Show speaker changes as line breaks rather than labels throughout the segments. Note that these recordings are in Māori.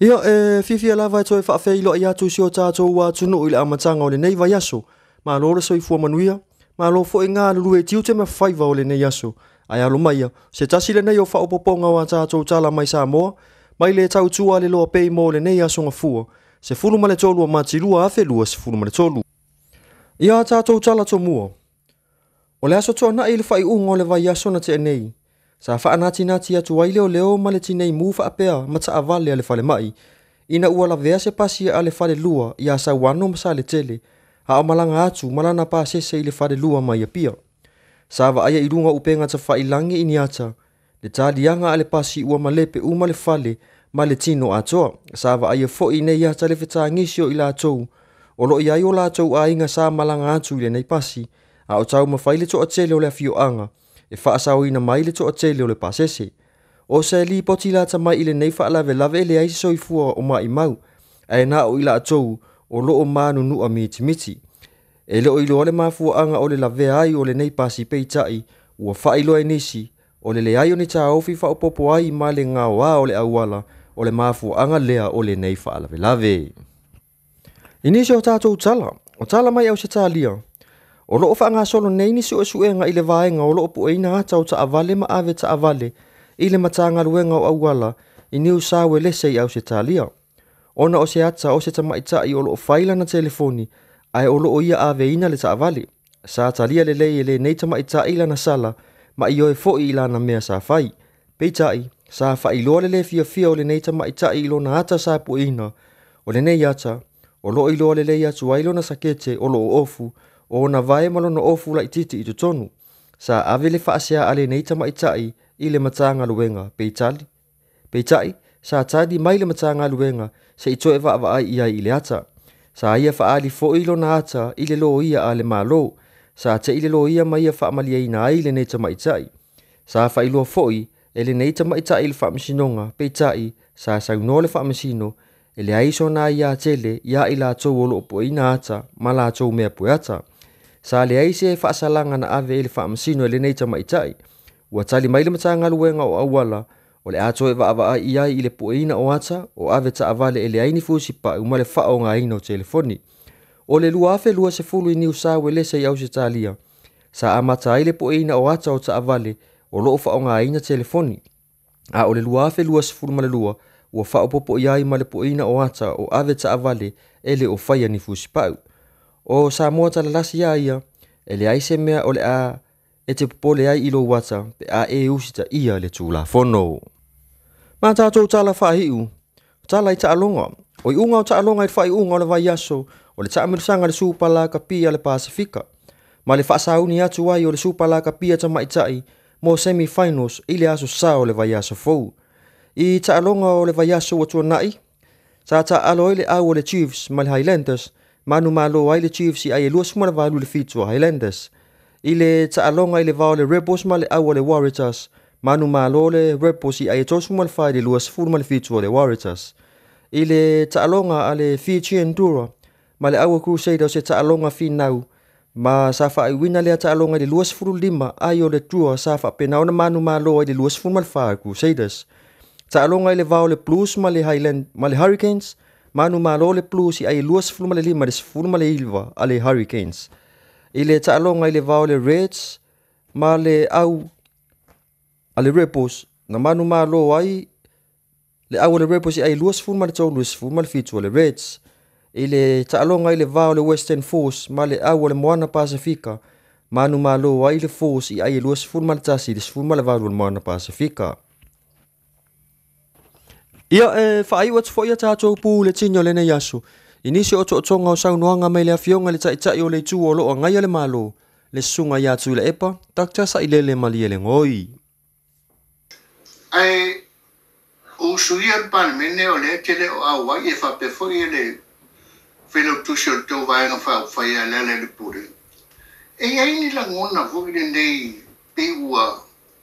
Ia fifia lava e toe whaafei loa ia tu si o tātou wa tunu ile amatanga o le nei vai aso. Ma lo le soifua manuia, ma lo fo ngā lulu e tiu te me whaiva o le nei aso. Ai alo mai se tasi le nei o whaopoponga wa tātou tala mai Samoa, mai le tau tua le loa pei mo le nei aso ngā fua. Se fulu ma le tolu a matilua afe lua se fulu ma le tolu. Ia tātou tala to mua. O le aso toa na i le whai unga o le vai aso na te nei. Sa whaanati nati atu waile o leo ma le tinei mu whaapea ma ta avale a le whale mai. Ina ua la vea se pasi a le whale lua i a sa wano ma sa le tele. Ha o malanga atu malana pa sese i le whale lua mai a pia. Sa wa aya i runga upenga ta whailangi ini ata. Le tālianga a le pasi ua malepe uma le whale ma le tino atoa. Sa wa aya fo i nei ata le wheta ngisio i la atou. O lo i ai o la atou a inga sa malanga atu i le nei pasi. A o tau mawhaile to a tele o le afio anga. E whaasau ina mai le to a tele o le pasese. O se li poti la ta mai ile nei whaalave lave le aisi soifua o mai mau. E na o ila atou o lo o manu nua miti miti. E le o ilo ole mafua anga o le lave ai o le nei pasi peitai ua whailo e nisi o le ai o ni ta ofi whaopopo ai ma le ngā wā o le awala o le mafua anga lea o le nei whaalave lave. Inisi o tātou tala, o tala mai au se tālia. O loo whaanga solo nei ni sue suenga i le vaenga o loo pueina ata o ta avale ma ave ta avale i le matanga luenga o awala i niu sawe lese i au se talia. Ona o se ata o se ta maita i o loo whaila na telefoni ai o loo ia ave ina le ta avale. Sa talia le lei le nei ta maita ila na sala ma i oe fo i ila na mea sa whai. Peitai, sa whai loa le fia fia o le nei ta maita i lo na ata sa pueina o le nei ata o loo i loa le lei atu wailo na sakete o loo ofu o na vae malo na ofu la ititi i tutonu. Sa ave le whaasea ale nei tamaitai i le matanga luenga peitali. Peitai, sa tadi mai le matanga luenga se i toe wa ai ia i le ata. Sa ia whaali fo ilo na ata i le lo ia ale malo. Sa te i le lo ia mai ia whaamalia ina ai le nei tamaitai. Sa whailua foi e le nei tamaitai i le whaamasinonga peitai sa sauno le whaamasino e le aiso na ia tele ia i la tau o loo po ina ata ma la tau mea po ata. Sa le aise e whaasalanga na ave e le whaamasino e le nei tamaitai. Ua tali mai le matanga luenga o awala o le ato e wa iai i le pueina o ata o ave ta avale e le aini fusipa uma le whao ngā ina o telefoni. O le lua afe lua se fulu i niu sawe lesa i au se talia. Sa amata ai le pueina o ata o ta avale o loo whao ngā ina telefoni. A o le lua afe lua se fulu ma le lua ua whao popo iai ma le pueina o ata o ave ta avale e le o whaia ni fusipau. O sa moa tala lasi ia e le aise mea o le a e te popole ai ilo wata pe a e usita ia le tūla fono. Ma tātou tala whahiu, tala i taalonga. O i unga o taalonga i whai unga o le vai aso o le taamirisanga le supala ka pia le Pasifika. Ma le whaasauni atu ai o le supala ka pia ta maitai mo semi-finals i le aso sa o le vai aso fou. I taalonga o le vai aso o tua nai, sa ta alo i le au o le Chiefs ma le Highlanders. Manu malo ai le Chiefs i ai lua smala valu le fitu Highlanders. I le taalonga i le vao le Rebels ma le au le Warriors. Manu malo le Rebels i ai tosu mal fai le lua sfuru ma le fitu le Warriors. I le taalonga a le Fiji Endura ma le au Crusaders se taalonga finau. Ma sa fa i wina le taalonga i le lua sfuru lima ai o le Drua sa fa penau na manu malo ai le lua sfuru mal fai Crusaders. Taalonga i le vao le Blues ma le Highland ma le Hurricanes. Manu malo le Blues i ai lua sfuru ma le lima le sfuru ma le ilva a le Hurricanes. I le taalonga i le vao le Reds ma le au a le Rebels. Na manu malo ai le au le Rebels i ai lua sfuru ma le tau lua sfuru ma le fitu le Reds. I le taalonga i le vao le Western Force ma le au le Moana Pasifika. Manu malo ai le Force i ai lua sfuru ma le tasi le sfuru ma le vao le Moana Pasifika. Ia whai watu fo ia tātou pū le tinyo le nei asu. Inisi o tonga o saunoanga mai le afionga le tai o le tū o loo ngai le malo. Le sunga ia tū le epa, takta sa ilele mali ele ngoi.
Ai, o suia pan mene o le tele o awai e whape fo i le whenau tusi o tō vaenga whai a lele le pure. E ai ni la ngona fo i le nei pe ua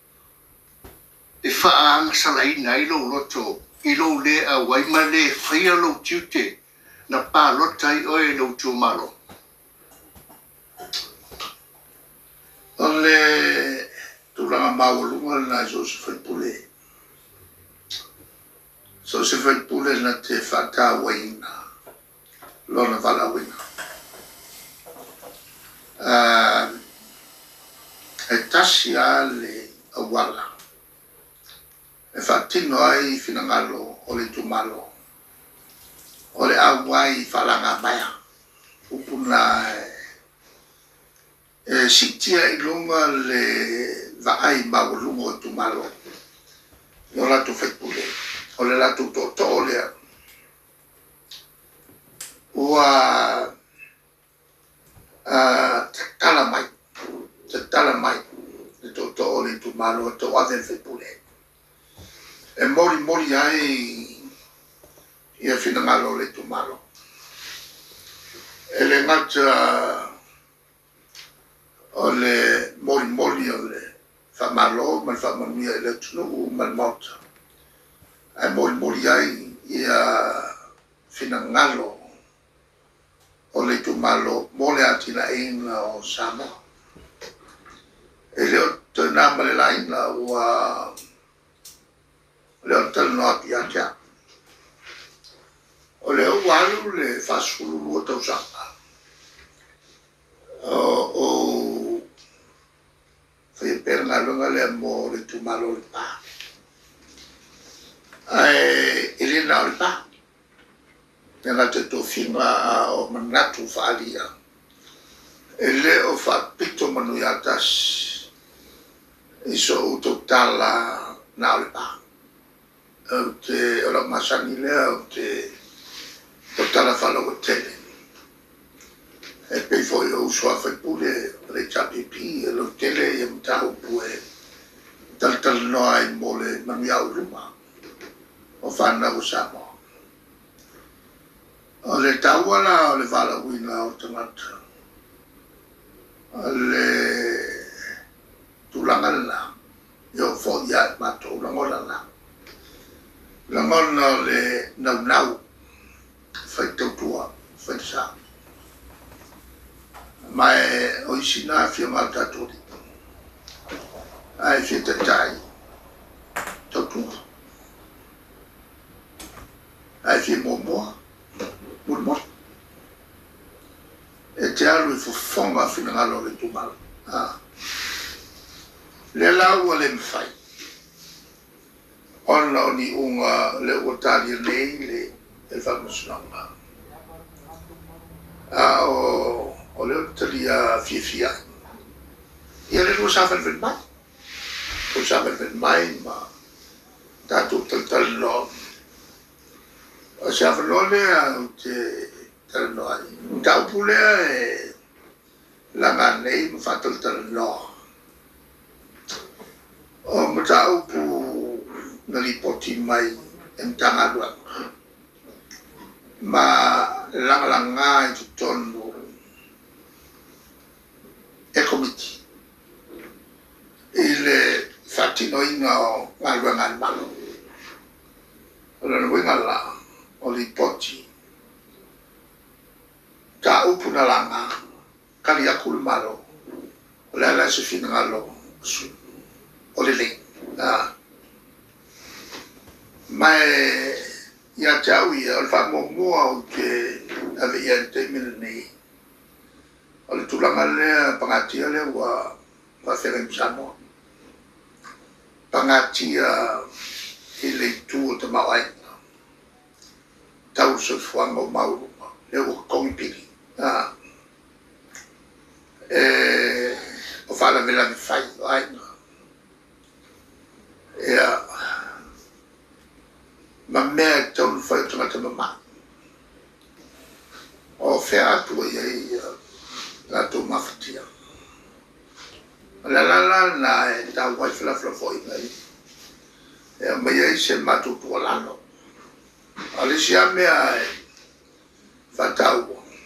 e whaanga salaina i lo loto. I lo le a wai ma le whaia lo tiute na pā lotai oe lo tū malo. O le tūranga maua lunga na Joseph Pule. so se fai pule na te whata waina lona wala waina e tasi a le awala e whatino ai finangalo o le tumalo o le awai whalanga maya upuna e sitia i lunga le vaai maulunga o tumalo o lato whaipule o le lato toto lea ua te tala mai le toto le tumalo to ave whaipule e mori ai ia finangalo le tumalo e le ngata o le mori o le whamalo ma whamanuia e le tunu ma mauta e mori ai ia finangalo o le tumalo mo le atina ina o Samoa e leo tōna ma le laina ua leo tala api atia o leo walu le whasulu o tausanga o whaipera ngā runga le mo le tumalo le pā e le nao le pā nga te tofinga o manatu whaalia e le o whapito manu yatas iso uto tala nao le pā o te ora masani lea o te o tala whala o tele e pei foi o usua whaipule le chapipi e lo tele e mtau pue tal noa i mole mamiau ruma o whana o Samoa o le tauala o le wala wina o tangata o le tulangala i o fōia matou langolala langona o le nau whaitautua whaitasa mai o isina fia maltatori ai fia tatai tautua ai fia momoa murmur e te alu i fofonga finangalo le tumalo le lau le mwhai ona o ni unga le otari nei le whamasunanga o le otari a fia ia le rua sawhan ven mai o sawhan ven mai ma tātou tal no o sawhan lole a te tal no ai tau pulea e langa nei ma whatal tal no o matau pu nalipoti mai en tangadua ma langa i tutonu e komiti i le whatinoinga o ngaluanga malo o lana winga la o li poti ka upu na langa kali aku le malo o le ala se fina ngalo o le le mai ia tau ia o le whamomua o ke ave ia te mila nei o le tulanga lea pangatia lea wa whawhere Samoa pangatia i le tu o te mawai tau so fuanga o mauruma lea o kongi piri o whala mela me whai o aina ma mea tau whai o tangata mama o whea atua iei la tō mawhatia. La na e tau wai whalawhala fwoi nei. E mai ei se matu tua lano. A le si a mea e whatau.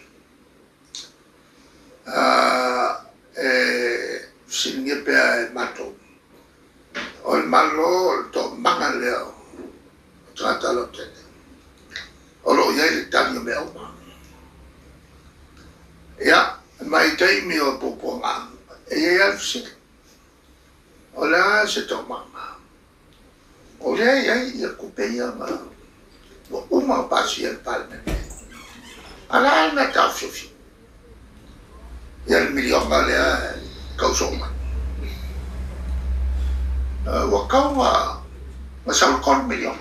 Sininge pea e matu. O le malo tō manga leo. Tangata lo tene. O lo iei le tani o mea uma. Ia. Mai taimi o poponga e alfsik o la se tomanga o le ia ia kupeia ma uma pasi al parlement ala na ta sofi ya milion ale kausoma wa kawa masal kon milion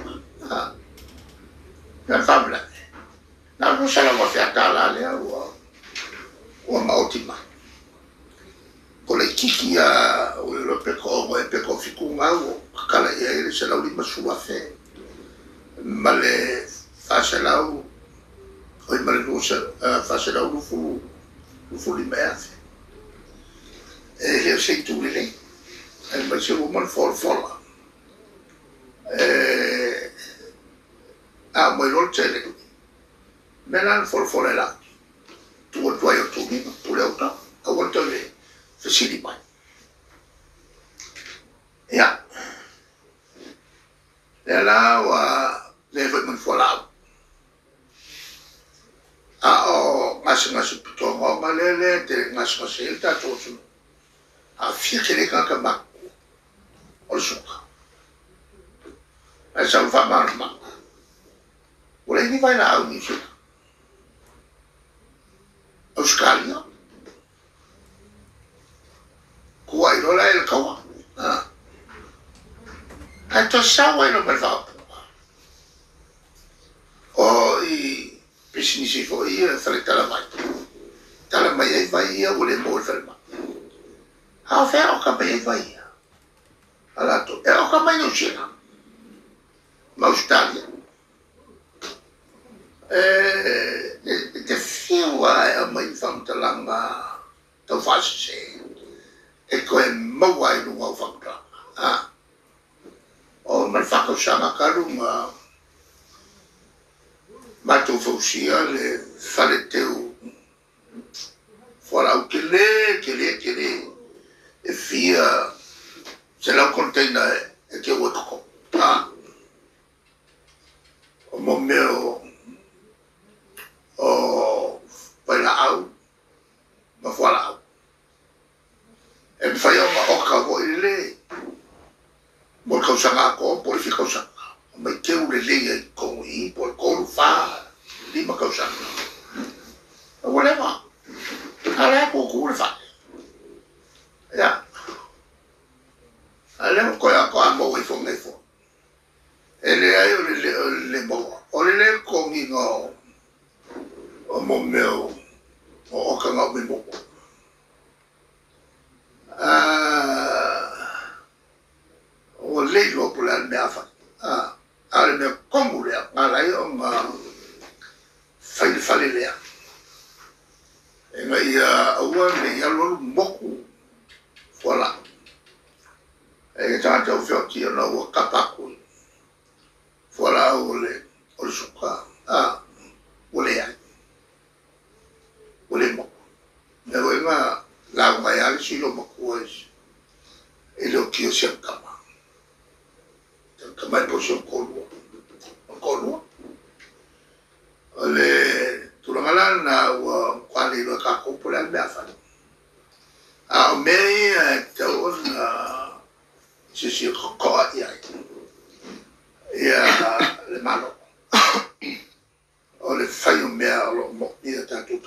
na famla na no sala mo fiatala le wa mautima ko le kiki ya o le peko fikunga o kala ya ile sala uli masua fe male facelau oi male lusa facelau no fu li meafe e sei tu le e ma se o man fola a mo lo tele melan fola la tu o tuaio tu mi tu le auto a volta le facili mai ya la wa le foi man fola o ngas pito ngo malele te ngas ta tosu a fieke le ka ma o suka a sa fa ma o le ni vai na au ni su Australia kuai rola el kawa a to sa wa no merda o i business fo i fare tala mai ai vai o le mo ferma a fe o ka mai vai ala to e o ka mai no chega ma Australia te fiwa a mai famtalanga to fase e ko e mawai no wa famta o man fako sama karunga mato fausia le fare teu fora o que le e fia se la containa e que o toko o momeo o para au ma fora au e fai uma oca vo ile mo causanga ko por fi causanga mai que o le com i por colo fa lima causanga whatever ala ko ko fa ya ala ko ya ko mo wi fo nefo ele ai le mo o le ko mi no o mo meu o ka nga mi mo o le lo por la me afa ale me como le ala yo ma fai le e ngai aua le ya lo moku voilà e ta ta fio ki na o kapaku voilà o suka o le moku me voy ma la mai si lo moku es e lo que se acaba e posso colo le tu la na o quali lo ka ko por al bafa me te ona si ko ya le malo o le fai o me lo mo ia ta tu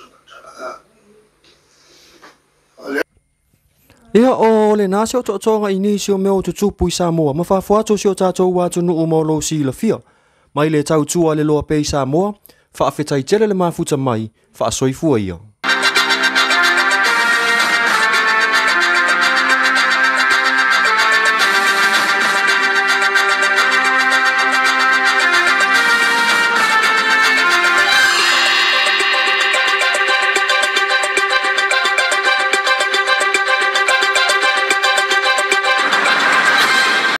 Ia o le nasi o to'atonga inisi o meo tutupu i Samoa. Ma whaafuato si o tātou wātu nuu mo lo si la fia. Mai le tau tua le loa pei Samoa. Whaafetai tele le mafuta mai. Whaasoifua ia.